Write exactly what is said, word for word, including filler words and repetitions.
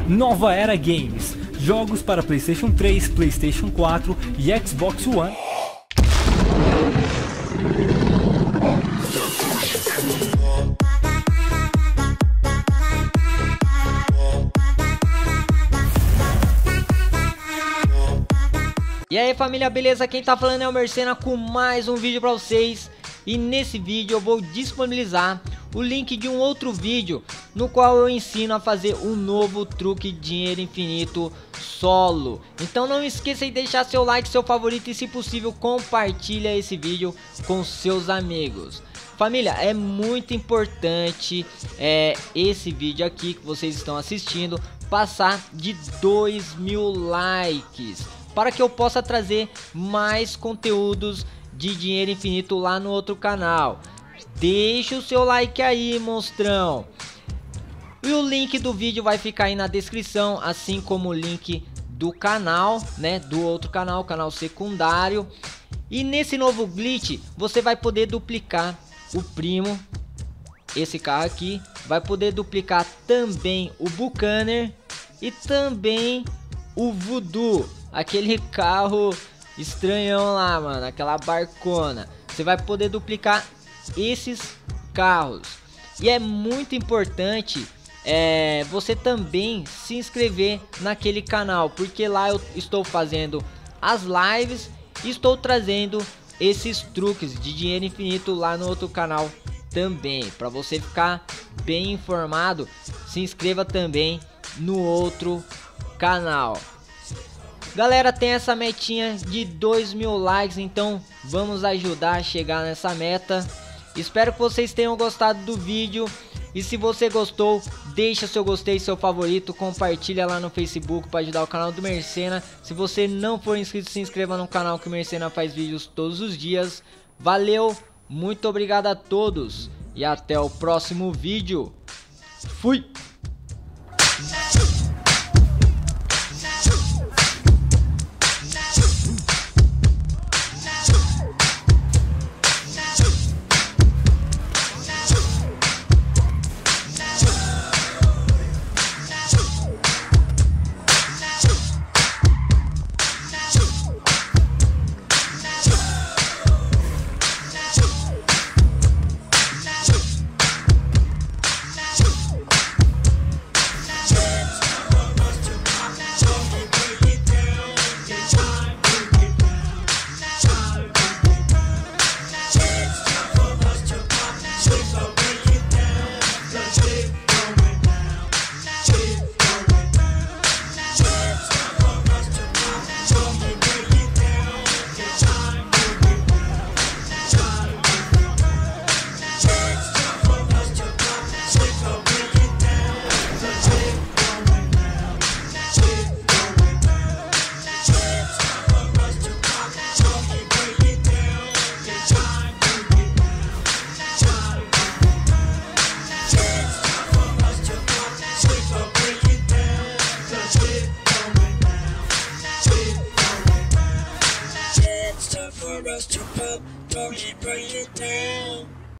Nova Era Games, jogos para PlayStation três, PlayStation quatro e Xbox One. E aí família, beleza? Quem tá falando é o Mercena com mais um vídeo pra vocês. E nesse vídeo eu vou disponibilizar o link de um outro vídeo no qual eu ensino a fazer um novo truque de dinheiro infinito solo. Então não esqueça de deixar seu like, seu favorito e, se possível, compartilha esse vídeo com seus amigos. Família, é muito importante é, esse vídeo aqui que vocês estão assistindo passar de dois mil likes, para que eu possa trazer mais conteúdos de dinheiro infinito lá no outro canal. Deixa o seu like aí, monstrão. E o link do vídeo vai ficar aí na descrição, assim como o link do canal, né, do outro canal, canal secundário. E nesse novo glitch, você vai poder duplicar o primo, esse carro aqui, vai poder duplicar também o Bucaner e também o Voodoo, aquele carro estranhão lá, mano, aquela barcona. Você vai poder duplicar esses carros. E é muito importante é, você também se inscrever naquele canal, porque lá eu estou fazendo as lives e estou trazendo esses truques de dinheiro infinito lá no outro canal também. Para você ficar bem informado, se inscreva também no outro canal. Galera, tem essa metinha de dois mil likes, então vamos ajudar a chegar nessa meta. Espero que vocês tenham gostado do vídeo. E se você gostou, deixa seu gostei, seu favorito, compartilha lá no Facebook para ajudar o canal do Mercena. Se você não for inscrito, se inscreva no canal que o Mercena faz vídeos todos os dias. Valeu, muito obrigado a todos e até o próximo vídeo. Fui! For us to pop, don't you break it down.